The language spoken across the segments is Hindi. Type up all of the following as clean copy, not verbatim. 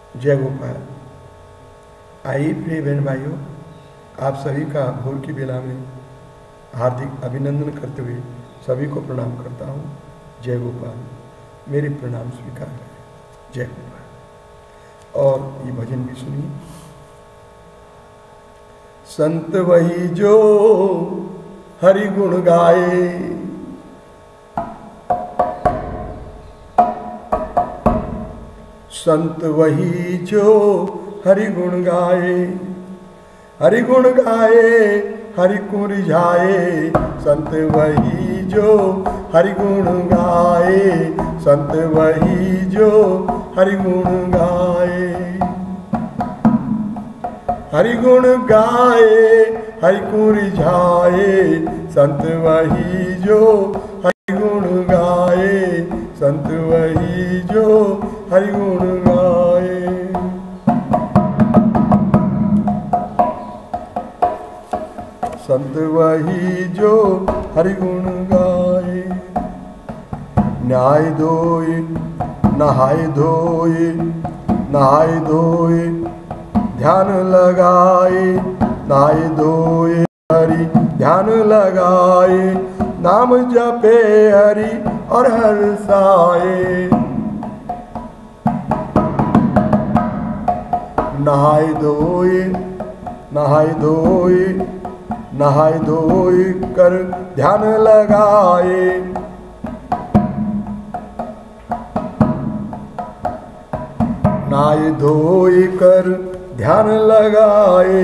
जय गोपाल। आइए प्रिय बहन भाइयों, आप सभी का भोर की बेला में हार्दिक अभिनंदन करते हुए सभी को प्रणाम करता हूँ। जय गोपाल, मेरे प्रणाम स्वीकार करें। जय गोपाल। और ये भजन भी सुनिए। संत वही जो हरि गुण गाए, संत वही जो हरि गुण गाए, हरि गुण गाए हरि को रिझाए। संत वही जो हरि गुण गाए, संत वही जो हरि गुण गाए, हरि गुण गाए हरि को रिझाए। संत वही जो हरि गुण गाए, संत वही जो हरि गुण गाए। संत वही जो हरि गुण गाए। न्याय धोए नहाय धोए, नहाय धोए ध्यान लगाए, नहाय धोए हरि ध्यान लगाए। नाम जपे हरि और हर्षाए। नहाय धोए नहाय धोए, नहाय धोए कर ध्यान लगाए। नहाय धोए कर ध्यान लगाए,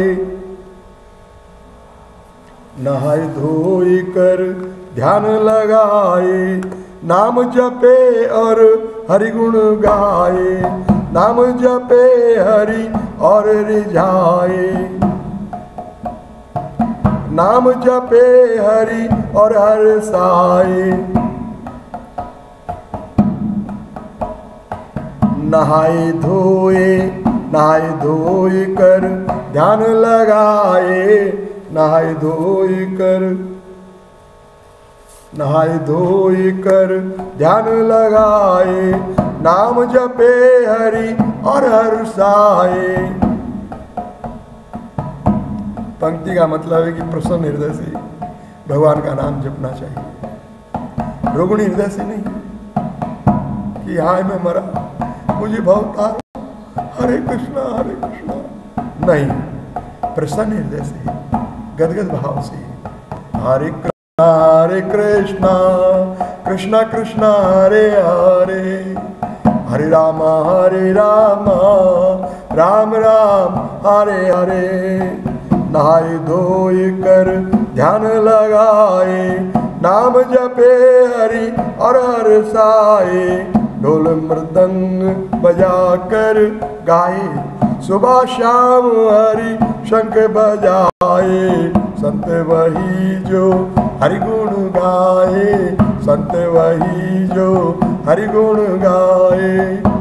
नहाय धोए कर ध्यान लगाए। नाम जपे और हरि गुण गाए, नाम जपे हरि और रिझाए। नाम जपे हरि और हर्षाए। नहाए धोए कर ध्यान लगाए, नहाए धोए कर, नहाए धोए कर ध्यान लगाए। नाम जपे हरि और हर्षाए। पंक्ति का मतलब है कि प्रसन्न हृदय से भगवान का नाम जपना चाहिए, रोगुणी हृदय से नहीं कि हाय मैं मरा, मुझे भवतार, हरे कृष्णा नहीं, प्रसन्न हृदय से, गदगद भाव से हरे कृष्णा कृष्णा कृष्णा हरे हरे, हरे राम राम राम हरे हरे। नहाए धोए कर ध्यान लगाए, नाम जपे हरि और हर्षाए। ढोल मृदंग बजा कर गाए, सुबह शाम हरि शंख बजाए। संत वही जो हरि गुण गाए, संत वही जो हरि गुण गाए।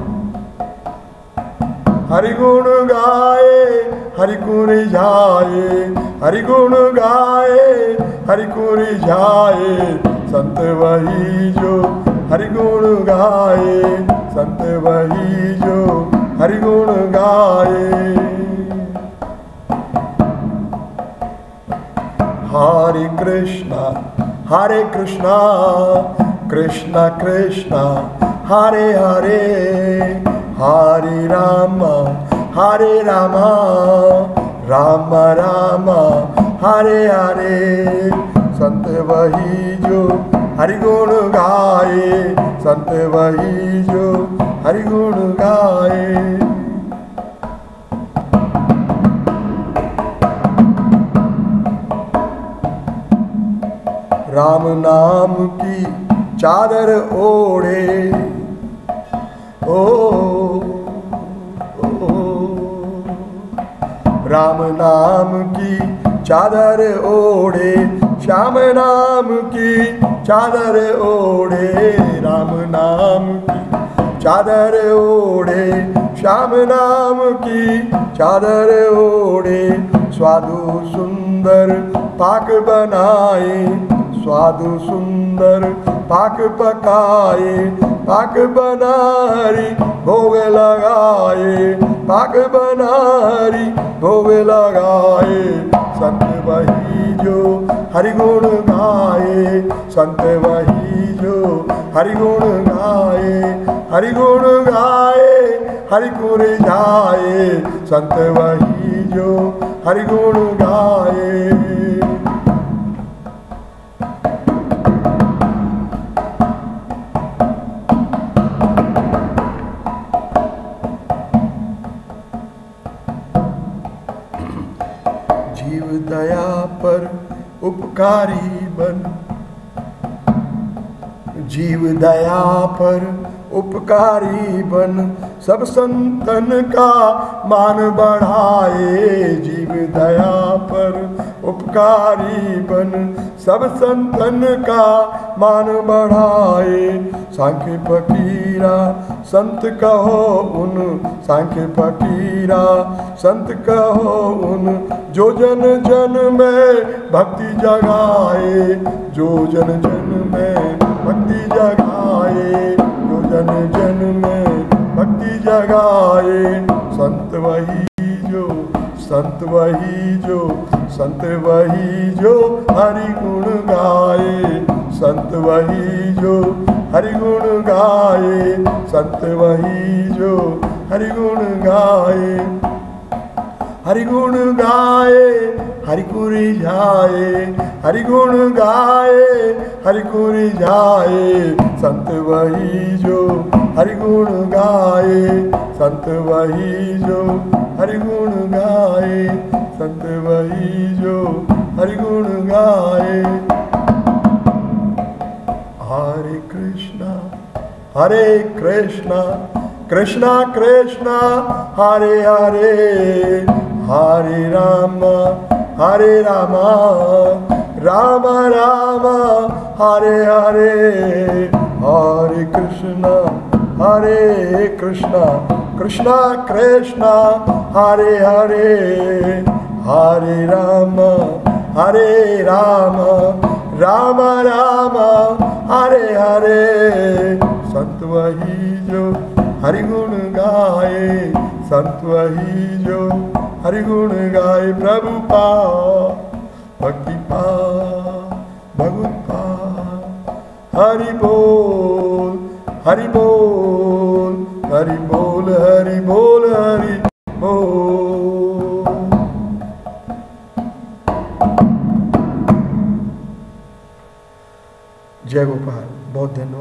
हरि गुण गाए हरि को रिझाए, हरि गुण गाए हरि को रिझाए। संत वही जो हरि गुण गाए, संत वही जो हरि गुण गाए। हरे कृष्णा कृष्णा कृष्णा हरे हरे, हरे राम राम राम हरे हरे। संत वही जो हरि गुण गाए, संत वही जो हरि गुण गाए। राम नाम की चादर ओढ़े, राम नाम की चादर ओढ़े, श्याम नाम की चादर ओढ़े। राम नाम की चादर ओढ़े, श्याम नाम की चादर ओढ़े। स्वादु सुंदर पाक बनाए, स्वादु सुंदर पाक पकाए। पाक बना हरि भोग लगाए, पाक बनारी भोग लगाए। संत वही जो हरि गुण गाए, संत वही जो हरि गुण गाए, हरि गुण गाए हरि को रिझाए। संत वही जो हरि गुण गाए। जीव दया पर उपकारी बन, जीव दया पर उपकारी बन, सब संतन का मान बढ़ाए। जीव दया पर उपकारी बन, सब संतन का मान बढ़ाए। सांख्य फकीरा संत कहो उन, सांख्य फकीरा संत कहो उन, जो जन जन में भक्ति जगाए, जो जन जन में भक्ति जगाए, जो जन जन में भक्ति जगाए। संत वही जो, संत वही जो, संत वही जो हरि गुण गाए। संत वही जो हरि गुण गाए, संत वही जो हरि गुण गाए। हरि गुण गाए हरि को रिझाए, हरि गुण गाए हरि को रिझाए। संत वही जो हरि गुण गाए, संत वही जो हरि गुण गाए, संत वही जो हरि गुण गाए। हरे कृष्णा कृष्णा कृष्णा हरे हरे, हरे राम राम राम हरे हरे। हरे कृष्णा कृष्णा कृष्णा हरे हरे, हरे राम राम राम हरे हरे। संत वही जो हरि गुण गाए, संत वही जो हरि गुण गाए। प्रभु पा भक्ति पा भगवत पा। हरि बोल हरि बोल हरि बोल हरि बोल हरि बोल। जय गोपाल। बहुत धन्यवाद।